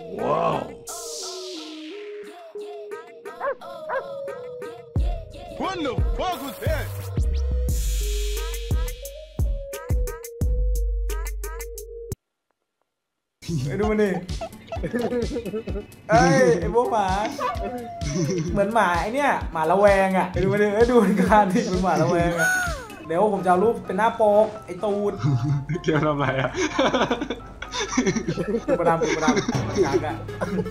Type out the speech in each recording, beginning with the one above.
ว้าว What the fuck was that ดูมันดิเอ้ยไอ้พวกหมาเหมือนหมาไอ้เนี่ยหมาละแวงอ่ะดูมันดิดูการที่เป็นหมาละแวงอ่ะเดี๋ยวผมจะเอารูปเป็นหน้าโป๊กไอ้ตูดเกี่ยวทำไรอ่ะปูประดำช้างอ่ะ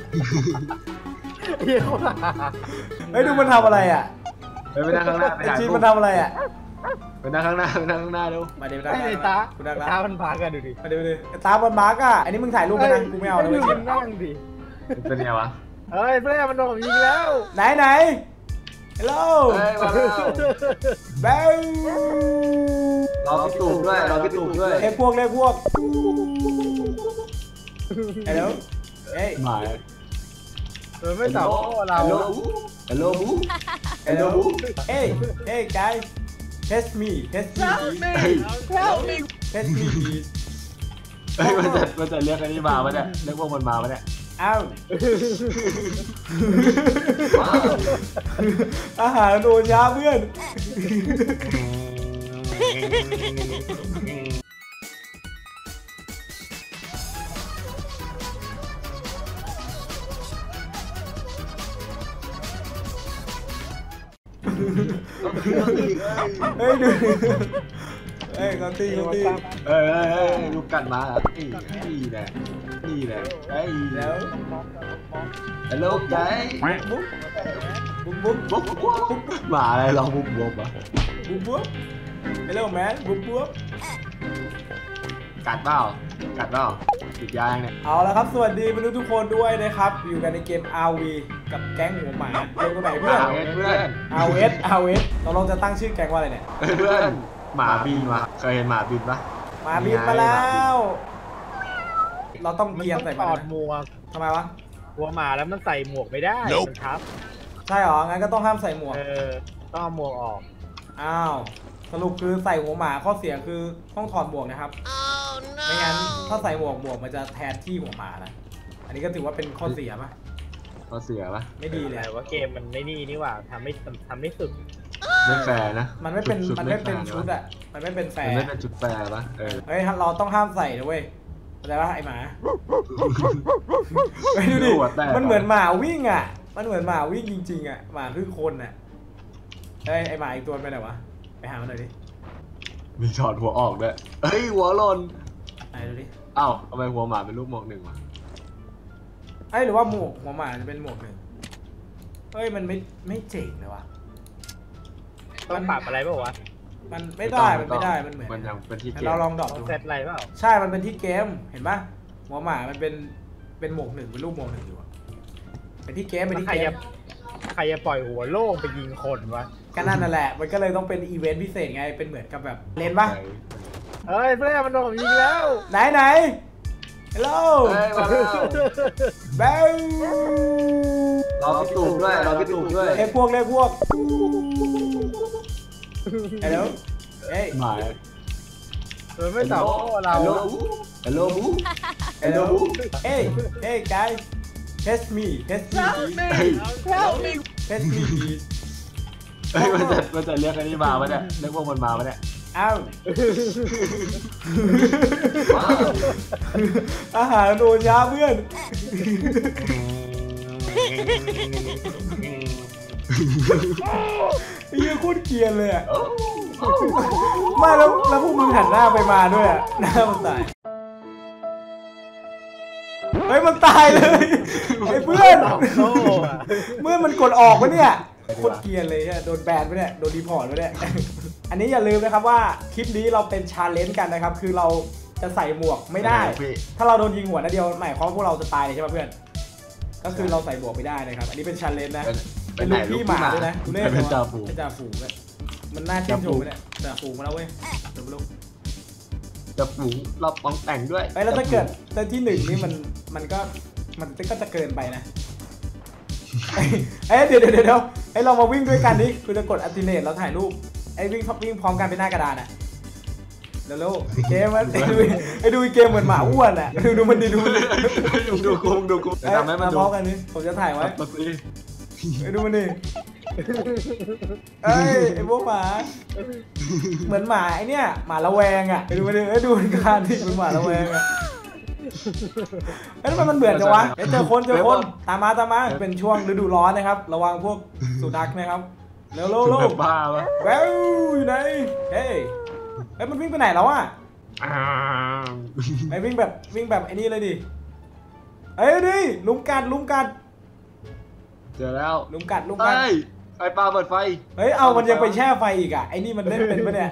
เฮ้ยดูมันทำอะไรอ่ะไปนั่งข้างหน้าไอ้จีนมันทำอะไรอ่ะไปนั่งข้างหน้าดูมาเดี๋ยวไอ้ตามันพากันดูดิมาเดี๋ยวตามันมาร์กอ่ะอันนี้มึงถ่ายรูปไปนะกูไม่เอาเลยไม่ชิมนั่งดิเป็นไงวะเฮ้ยเพื่อนมันโดนยิงแล้วไหนฮัลโหลแบงรอพี่ตูบด้วยเรียกพวกฮัลโหลเฮ้ยหมาไม่ตอบเราฮัลโหลบูเฮ้ย guys test me please test me please เฮ้ยมันจะเรียกอันนี้มาปะเนี่ยเรียกพวกมันมาปะเนี่ยอ้าวอาหารโดนยาเพื่อนเฮ้ยดูเฮ้ยเขาตีลูกกัดมานี่แหละไอ้แล้วฮัลโหลไก่บุ๊บหมาอะไรลองบุ๊บอ่ะฮัลโหลแมนบุ๊บกัดเปล่าติดยางเนี่ยเอาละครับสวัสดีทุกคนด้วยนะครับอยู่กันในเกม RV กับแก๊งหัวหมาเกมตัวไหนเพื่อนRS เราลองจะตั้งชื่อแก๊งว่าอะไรเนี่ยเพื่อนหมาบินมาเคยเห็นหมาบินปะหมาบินมาแล้วเราต้องเกียร์ใส่ถอดหมวกทำไมวะหัวหมาแล้วมันใส่หมวกไม่ได้มันทับใช่หรองั้นก็ต้องห้ามใส่หมวกต้องเอาหมวกออกอ้าวสรุปคือใส่หัวหมาข้อเสียคือต้องถอดหมวกนะครับไม่งั้นถ้าใส่หมวกมันจะแทนที่หัวหมานะอันนี้ก็ถือว่าเป็นข้อเสียปะไม่ดีเลยว่าเกมมันไม่นี่ว่าทำไม่สุดไม่แฟร์นะมันไม่เป็นชุดอ่ะมันไม่เป็นแฟร์ไม่เป็นชุดแฟร์ปะเฮ้ยเราต้องห้ามใส่นะเว้ยอะไรวะไอหมาไปดูดิมันเหมือนหมาวิ่งอ่ะมันเหมือนหมาวิ่งจริงๆอ่ะหมาคือคนอ่ะเฮ้ยไอหมาอีกตัวไปไหนวะไปหามันหน่อยดิมีถอดหัวออกด้วยเฮ้ยหัวหล่นไหนดูดิอ้าวทำไมหัวหมาเป็นรูปหมวกหนึ่งวะหรือว่าหมวกหัวหมาจะเป็นหมวกหนึ่งเฮ้ยมันไม่เจ๋งเลยวะต้องปรับอะไรเปล่าวะมันไม่ได้มันเหมือนมันยังเป็นที่เกมเราลองดรอปดูเซตอะไรเปล่าใช่มันเป็นที่เกมเห็นปะหัวหมามันเป็นหมวกหนึ่งเป็นรูปหมวกหนึ่งอยู่เป็นที่เกมใครจะปล่อยหัวโล่งไปยิงคนวะก็นั่นแหละมันก็เลยต้องเป็นอีเวนต์พิเศษไงเป็นเหมือนกับแบบเล่นปะเฮ้ยเพื่อนมันโดนยิงแล้วไหนฮัลโหลแบงรอพี่ตูบด้วยเรียกพวกฮัลโหลเฮ้ยหมาไม่ตอบเราฮัลโหลบูเฮ้ย guys test me please test me please เฮ้ยมันจะเรียกอันนี้มาปะเนี่ยเรียกพวกมันมาปะเนี่ยอ้าวอาหารโดนยาเพื่อนยี่โคตรเกลียดเลยอ่ะไม่แล้วพวกมึงหันหน้าไปมาด้วยอ่ะหน้ามันตายเฮ้ยมันตายเลยไอ้เพื่อนเมื่อมันกดออกวะเนี่ยโคตรเกลียดเลยเนี่ยโดนแบนไปเนี่ยโดนรีพอร์ตไปเนี่ยอันนี้อย่าลืมนะครับว่าคลิปนี้เราเป็นชาเลนจ์กันนะครับคือเราจะใส่หมวกไม่ได้ถ้าเราโดนยิงหัวนัดเดียวหมายความว่าพวกเราจะตายเลยใช่ไหมเพื่อนก็คือเราใส่หมวกไม่ได้นะครับอันนี้เป็นชาเลนจ์นะเป็นลูกพี่หมาด้วยนะเล่นเป็นจ่าฝูงมันน่าชื่นชมเนี่ยจ่าฝูงมาแล้วเว้ยเดี๋ยวลูกจ่าฝูงเราปองแต่งด้วยแล้วถ้าเกิดแต่ที่หนึ่งนี่มันก็จะเกินไปนะเดี๋ยวเรามาวิ่งด้วยกันดิคุณจะกดอัลติเนตแล้วถ่ายรูปวิ่งพร้อมกันเป็นหน้ากระดานอ่ะแล้วเกมมันไอ้ดูเกมเหมือนหมาอ้วนอ่ะดูมันดิดูดูกูทำให้มันดูพร้อมกันนี่ผมจะถ่ายไว้ตัวนี้ดูมันดิไอ้พวกหมาเหมือนหมาไอ้เนี่ยหมาละแวงอ่ะดูมันดิดูมันการที่เป็นหมาละแวงอ่ะแล้วมันเบื่อจังวะเจอคนตามมาเป็นช่วงฤดูร้อนนะครับระวังพวกสุนัขนะครับเร็วบ้าปะแววอยู่ไหนเฮ้ยมันวิ่งไปไหนแล้วอ่ะไอ้วิ่งแบบไอ้นี่เลยดิดิลุมกัดเจอแล้วลุมกัดไฟปลาเปิดไฟเอามันยังไปแช่ไฟอีกอ่ะไอ้นี่มันเล่นเป็นปะเนี่ย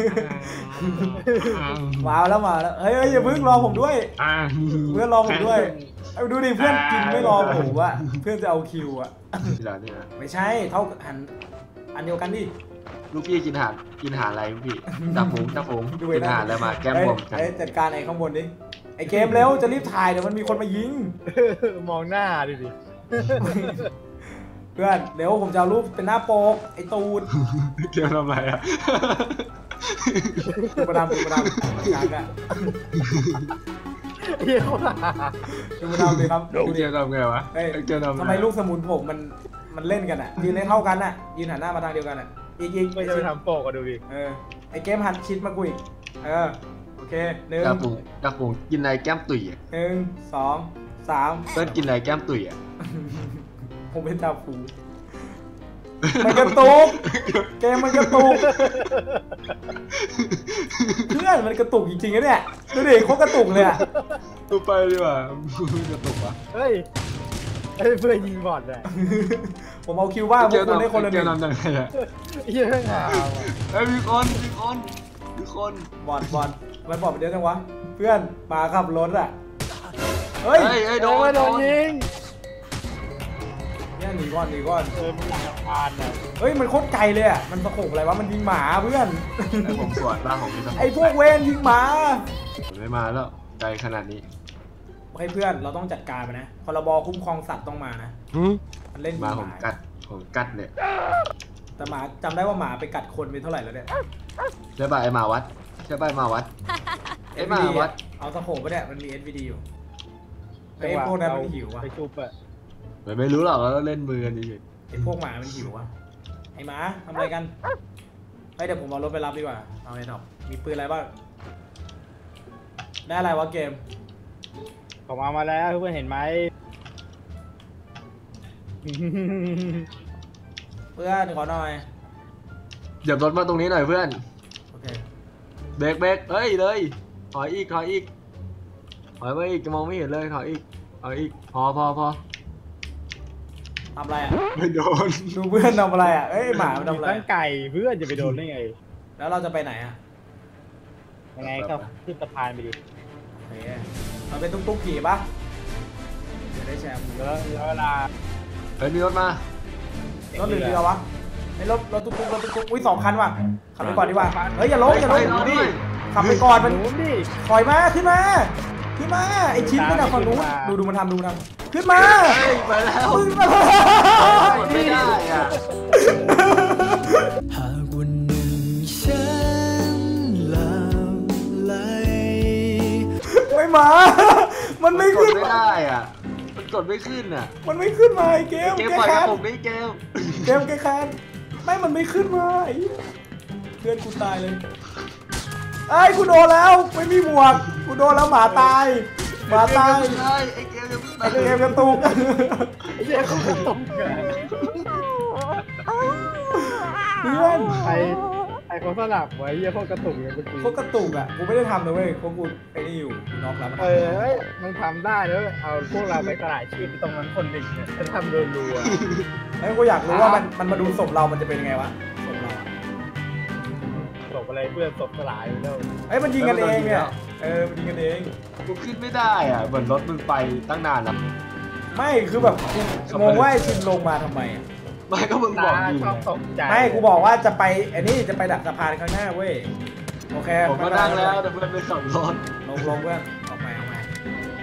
มาแล้วอย่าเพิ่งรอผมด้วยเพื่อนรอผมด้วยดูดิเพื่อนกินไม่รอผมอ่ะเพื่อนจะเอาคิวอ่ะไม่ใช่เท่าอันเดียวกันดิลูกพี่กินอาหารอะไรลูกพี่จับผมกินอาหารอะไรมาแก้มบวมกันจัดการไอ้ข้างบนดิไอ้เกมเร็วจะรีบถ่ายเดี๋ยวมันมีคนมายิงมองหน้าดิเพื่อนเดี๋ยวผมจะเอารูปเป็นหน้าโป๊กไอ้ตูดเกี่ยวทำไรอ่ะตูดประดำจักอ่ะเกี่ยวประดำเลยครับเกี่ยวทำไงวะทำไมลูกสมุนผมมันเล่นกันอ่ะยืนเท่ากันอ่ะยืนหันหน้ามาทางเดียวกันอ่ะอีกไม่จะไปทำโป๊กกันดูดิไอ้เกมหันชิดมากุยโอเคหนึ่งกระปุกกินอะไรแก้มตุ๋ย 1 2 3 เพื่อนกินอะไรแก้มตุ๋ยผมเป็นตาฟูมันกระตุกเกมมันกระตุกเพื่อนมันกระตุกจริงๆนะเนี่ยดูดิเขากระตุกเลยอ่ะตัวไปดีกว่ากระตุกวะเฮ้ยเพื่อนยิงบอลเลยผมเอาคิวบ้างพวกคุณได้คนละหนึ่งเยอะงามมีคนบอลมันบอลไปเยอะจังวะเพื่อนมาขับรถอ่ะเฮ้ยโดนยิงหนีก่อนมันจะผ่านอ่ะเฮ้ยมันโคตรไกลเลยอ่ะมันตะโขบอะไรวะมันยิงหมาเพื่อนผมสวนบ้างผมมีไอ้พวกเวรยิงหมาไม่มาแล้วไกลขนาดนี้ให้เพื่อนเราต้องจัดการไปนะพรบคุ้มครองสัตว์ต้องมานะมันเล่นหมาผมกัดเนี่ยแต่หมาจำได้ว่าหมาไปกัดคนไปเท่าไหร่แล้วเนี่ยใช่ป่ะไอหมาวัดไอหมาวัดเอาตะโขบไปเนี่ยมันมี SVD อยู่ไอ้พวกนั้นมันหิวอ่ะไปจุบอ่ะไม่รู้หรอกเราเล่นมือกันดิไอ้พวกหมามันหิวอ่ะไอ้หมาทำอะไรกันเดี๋ยวผมเอารถไปรับดีกว่าเอาไอ้ดอกมีปืนอะไรบ้างได้อะไรวะเกมผมเอามาแล้วเพื่อนเห็นไหมเพื่อนขอหน่อยเหยียบรถมาตรงนี้หน่อยเพื่อนโอเคเบรกเฮ้ยเลยถอยอีกถอยไปอีกจะมองไม่เห็นเลยถอยอีกพอทำอะไรอ่ะไม่โดนดูเพื่อนทำอะไรอ่ะหมามันทำอะไรตั้งไก่เพื่อนจะไปโดนได้ไงแล้วเราจะไปไหนอ่ะยังไงก็ขึ้นสะพานไปดิเราเป็นตุ๊กขี่ปะจะได้แชมป์เวลามีรถมารถหรือเรือวะไอ้รถตุ๊กอุ้ย2 คันว่ะขับไปก่อนดีกว่าอย่าล้มดิขับไปก่อนมันถอยมาขึ้นมาไอ้ชิ้นนั่นน่ะฝั่งนู้นดูมันทำขึ้นมาไปแล้วไม่ได้อ่ะหากวันหนึ่งฉันหลับไหลไม่มามันไม่ขึ้นไม่ได้อ่ะมันกดไม่ขึ้นอ่ะมันไม่ขึ้นมาไอ้เกมปล่อยผมไม่เกมแกแคนไม่มันไม่ขึ้นมาเพื่อนกูตายเลยกูโดนแล้วไม่มีหมวกกูโดนแล้วหมาตายไอ้เกมกระตุกไอ้เกมเขากระตุกเพื่อนไอ้เขาสลับไว้พวกกระตุกอย่างเมื่อกี้พวกกระตุกอ่ะกูไม่ได้ทำนะเว้ยพวกกูไอ้นี่อยู่น็อกแล้วมันทำได้แล้วเอาพวกเราไปกระไรชีพตรงนั้นคนหนึ่งเนี่ยจะทำรัวๆกูอยากรู้ว่ามันมาดูศพเรามันจะเป็นยังไงวะศพเราศพอะไรเพื่อนศพสลายแล้วมันยิงกันเองเนี่ยมันยิงกันเองกูขึ้นไม่ได้อ่ะเหมือนรถมึงไปตั้งนานแล้วไม่คือแบบงงว่าชินลงมาทำไมไม่ก็มึงบอกยิงไม่กูบอกว่าจะไปจะไปดักสะพานข้างหน้าเว้ยโอเคผมก็นั่งแล้วแต่เพื่อนไปส่งรถลงเพื่อนออกมา